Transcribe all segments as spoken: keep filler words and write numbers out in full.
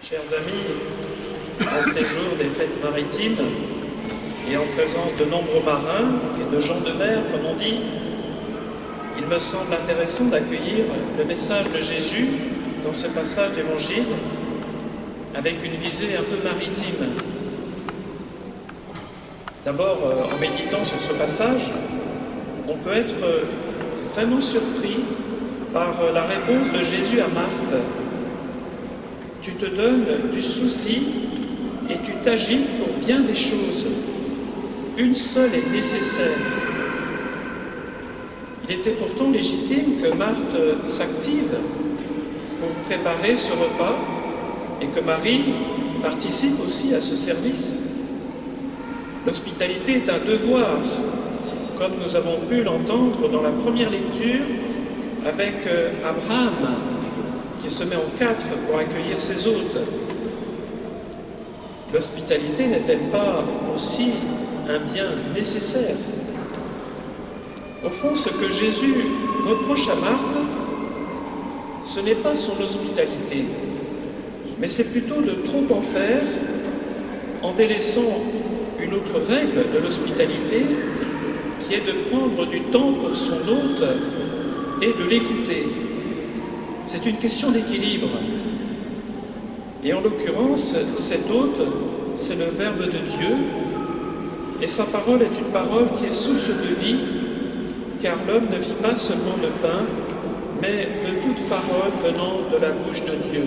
Chers amis, en ces jours des fêtes maritimes et en présence de nombreux marins et de gens de mer, comme on dit, il me semble intéressant d'accueillir le message de Jésus dans ce passage d'évangile avec une visée un peu maritime. D'abord, en méditant sur ce passage, on peut être vraiment surpris par la réponse de Jésus à Marthe. Tu te donnes du souci et tu t'agites pour bien des choses. Une seule est nécessaire. Il était pourtant légitime que Marthe s'active pour préparer ce repas et que Marie participe aussi à ce service. L'hospitalité est un devoir, comme nous avons pu l'entendre dans la première lecture avec Abraham, qui se met en quatre pour accueillir ses hôtes. L'hospitalité n'est-elle pas aussi un bien nécessaire? Au fond, ce que Jésus reproche à Marthe, ce n'est pas son hospitalité, mais c'est plutôt de trop en faire en délaissant une autre règle de l'hospitalité, qui est de prendre du temps pour son hôte et de l'écouter. C'est une question d'équilibre. Et en l'occurrence, cet hôte, c'est le Verbe de Dieu, et sa parole est une parole qui est source de vie, car l'homme ne vit pas seulement de pain, mais de toute parole venant de la bouche de Dieu.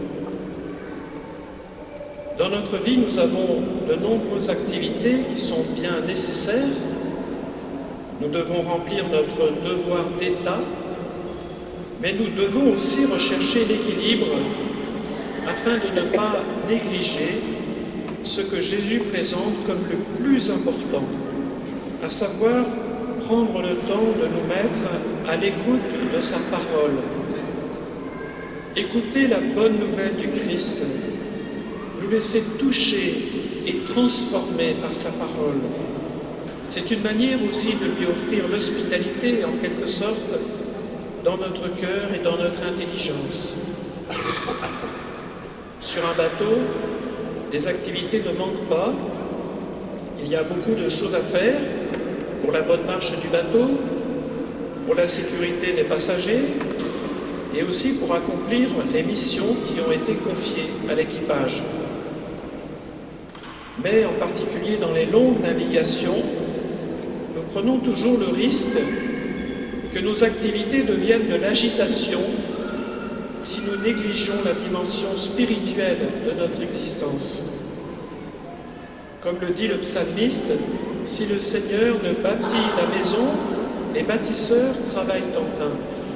Dans notre vie, nous avons de nombreuses activités qui sont bien nécessaires. Nous devons remplir notre devoir d'État, mais nous devons aussi rechercher l'équilibre afin de ne pas négliger ce que Jésus présente comme le plus important, à savoir prendre le temps de nous mettre à l'écoute de sa parole. Écouter la bonne nouvelle du Christ, nous laisser toucher et transformer par sa parole. C'est une manière aussi de lui offrir l'hospitalité, en quelque sorte, dans notre cœur et dans notre intelligence. Sur un bateau, les activités ne manquent pas. Il y a beaucoup de choses à faire pour la bonne marche du bateau, pour la sécurité des passagers et aussi pour accomplir les missions qui ont été confiées à l'équipage. Mais en particulier dans les longues navigations, nous prenons toujours le risque que nos activités deviennent de l'agitation si nous négligeons la dimension spirituelle de notre existence. Comme le dit le psalmiste, si le Seigneur ne bâtit la maison, les bâtisseurs travaillent en vain.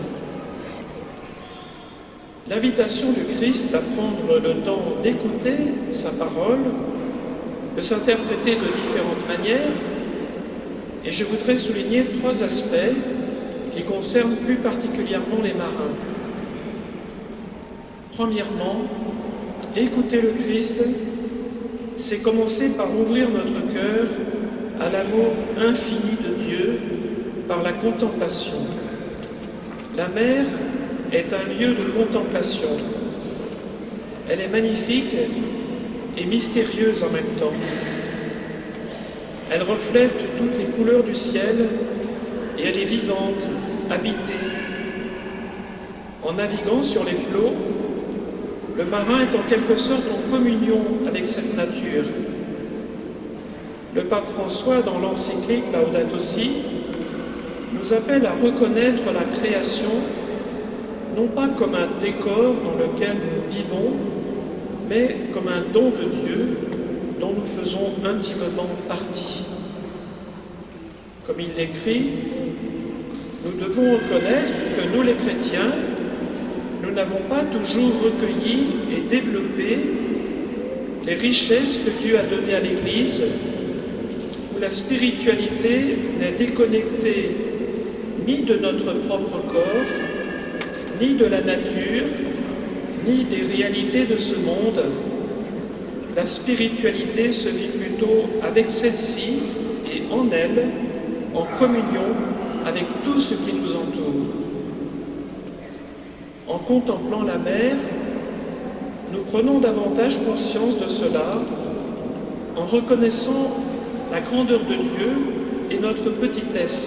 L'invitation du Christ à prendre le temps d'écouter sa parole peut s'interpréter de différentes manières, et je voudrais souligner trois aspects qui concernent plus particulièrement les marins. Premièrement, écouter le Christ, c'est commencer par ouvrir notre cœur à l'amour infini de Dieu par la contemplation. La mer est un lieu de contemplation. Elle est magnifique et mystérieuse en même temps. Elle reflète toutes les couleurs du ciel et elle est vivante, habitée. En naviguant sur les flots, le marin est en quelque sorte en communion avec cette nature. Le pape François, dans l'encyclique Laudato Si, nous appelle à reconnaître la création non pas comme un décor dans lequel nous vivons, mais comme un don de Dieu dont nous faisons intimement partie. Comme il l'écrit, nous devons reconnaître que nous les chrétiens, nous n'avons pas toujours recueilli et développé les richesses que Dieu a données à l'Église, où la spiritualité n'est déconnectée ni de notre propre corps, ni de la nature, ni des réalités de ce monde. La spiritualité se vit plutôt avec celle-ci et en elle, en communion avec tout ce qui nous entoure. En contemplant la mer, nous prenons davantage conscience de cela en reconnaissant la grandeur de Dieu et notre petitesse.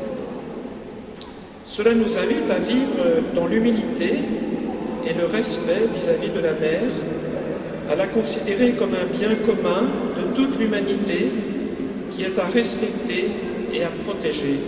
Cela nous invite à vivre dans l'humilité et le respect vis-à-vis de la mer, à la considérer comme un bien commun de toute l'humanité qui est à respecter et à protéger.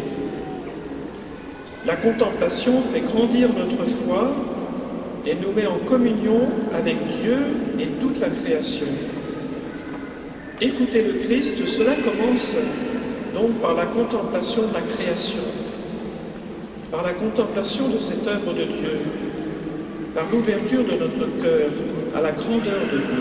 La contemplation fait grandir notre foi et nous met en communion avec Dieu et toute la création. Écouter le Christ, cela commence donc par la contemplation de la création, par la contemplation de cette œuvre de Dieu, par l'ouverture de notre cœur à la grandeur de Dieu.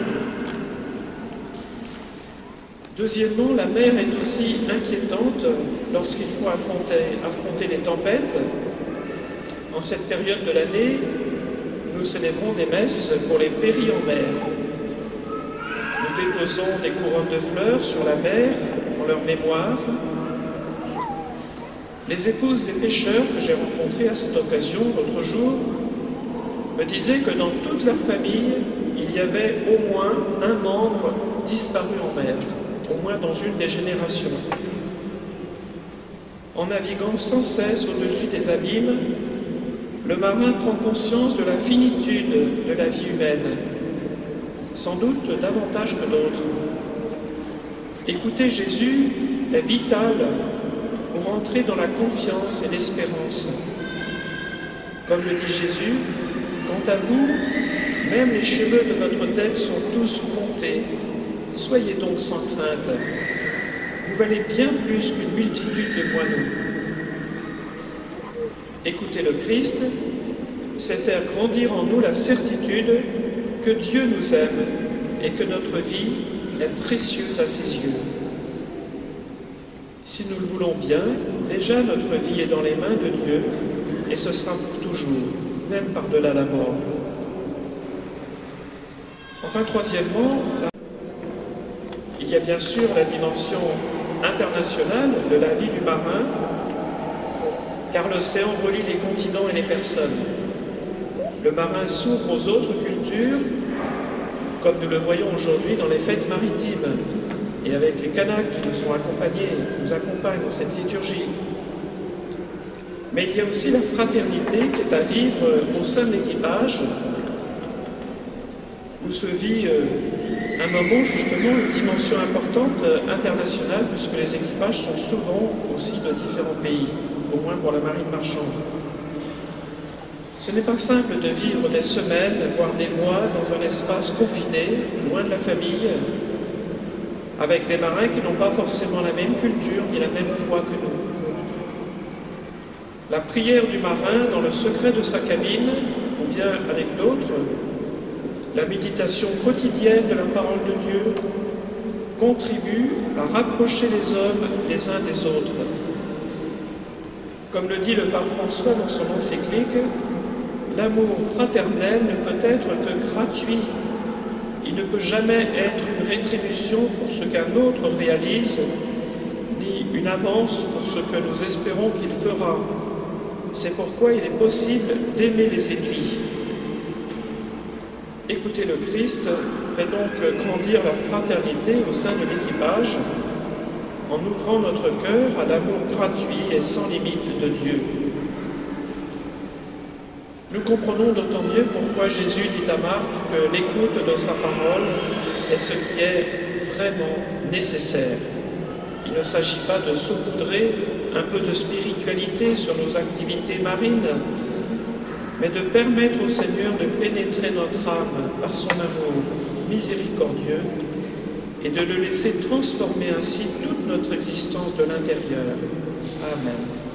Deuxièmement, la mer est aussi inquiétante lorsqu'il faut affronter, affronter les tempêtes. En cette période de l'année, nous célébrons des messes pour les péris en mer. Nous déposons des couronnes de fleurs sur la mer en leur mémoire. Les épouses des pêcheurs que j'ai rencontrées à cette occasion l'autre jour me disaient que dans toute leur famille, il y avait au moins un membre disparu en mer, au moins dans une des générations. En naviguant sans cesse au-dessus des abîmes, le marin prend conscience de la finitude de la vie humaine, sans doute davantage que d'autres. Écouter Jésus est vital pour entrer dans la confiance et l'espérance. Comme le dit Jésus, « Quant à vous, même les cheveux de votre tête sont tous comptés. Soyez donc sans crainte. Vous valez bien plus qu'une multitude de moineaux. » Écouter le Christ, c'est faire grandir en nous la certitude que Dieu nous aime et que notre vie est précieuse à ses yeux. Si nous le voulons bien, déjà notre vie est dans les mains de Dieu et ce sera pour toujours, même par-delà la mort. Enfin, troisièmement, il y a bien sûr la dimension internationale de la vie du marin, car l'océan relie les continents et les personnes. Le marin s'ouvre aux autres cultures, comme nous le voyons aujourd'hui dans les fêtes maritimes, et avec les Kanaks qui nous ont accompagnés, qui nous accompagnent dans cette liturgie. Mais il y a aussi la fraternité qui est à vivre au sein de l'équipage, où se vit un moment justement, une dimension importante internationale, puisque les équipages sont souvent aussi de différents pays, au moins pour la marine marchande. Ce n'est pas simple de vivre des semaines, voire des mois, dans un espace confiné, loin de la famille, avec des marins qui n'ont pas forcément la même culture ni la même foi que nous. La prière du marin dans le secret de sa cabine, ou bien avec d'autres, la méditation quotidienne de la parole de Dieu, contribue à rapprocher les hommes les uns des autres. Comme le dit le pape François dans son encyclique, l'amour fraternel ne peut être que gratuit. Il ne peut jamais être une rétribution pour ce qu'un autre réalise, ni une avance pour ce que nous espérons qu'il fera. C'est pourquoi il est possible d'aimer les ennemis. Écouter le Christ fait donc grandir la fraternité au sein de l'équipage, en ouvrant notre cœur à l'amour gratuit et sans limite de Dieu. Nous comprenons d'autant mieux pourquoi Jésus dit à Marc que l'écoute de sa parole est ce qui est vraiment nécessaire. Il ne s'agit pas de saupoudrer un peu de spiritualité sur nos activités marines, mais de permettre au Seigneur de pénétrer notre âme par son amour miséricordieux et de le laisser transformer ainsi toute notre existence de l'intérieur. Amen.